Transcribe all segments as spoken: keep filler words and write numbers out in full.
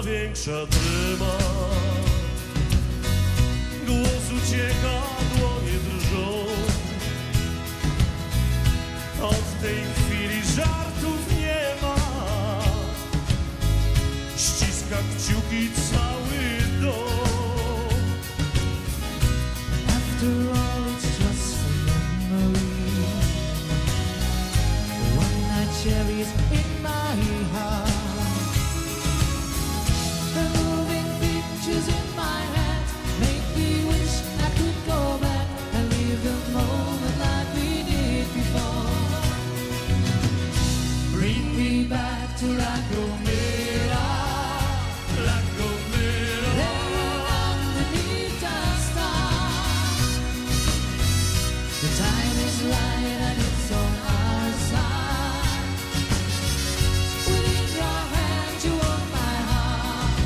większa trema. Głos ucieka, dłonie drżą. Od tej chwili żartów nie ma. Ściska kciuki cały dom. After all it's just a memory. One night cherries in my heart. The moving pictures in my head make me wish I could go back and live the moment like we did before. Bring me back to La Gomera, La Gomera. laying underneath the stars. The time is right and it's on our side. Within your hand you hold my heart.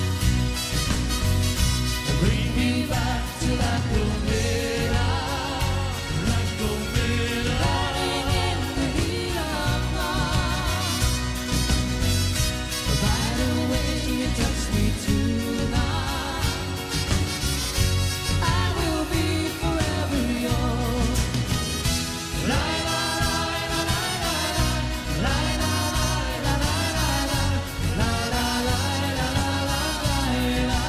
Bring me back to La Gomera, La Gomera. lying in the heat of Mars. By the way you touch me tonight, I will be forever yours. La la la la la la la la la la la la la la la la.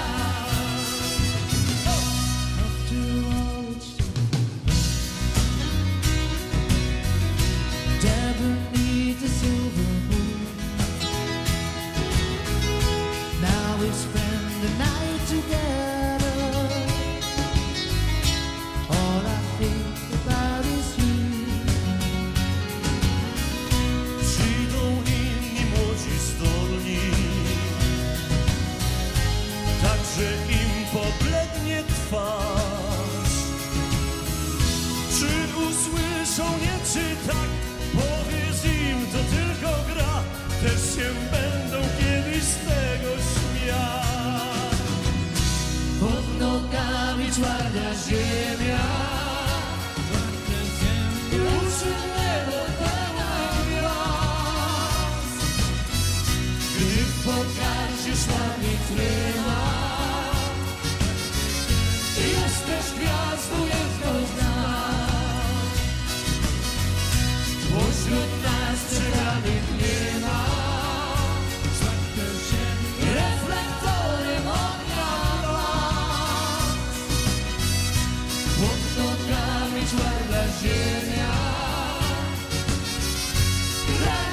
After all it's dead beneath the silver moon. Now we spend the night together. All I think about is you. Przyjdą inni młodzi zdolni, tak że im poblednie twarz. Czy usłyszą nie, czy tak? Powiedz im, to tylko gra. Też się będą kiedyś z tego śmiać. Pod nogami twarda ziemia. Ruszy niebo pełna gwiazd. Gdy w pogardzie szławie trema, jesteś gwiazdą jedną z nas. Pośród nas przegranych nie ma. Reflektorem ognia blask. Pod nogami twarda ziemia.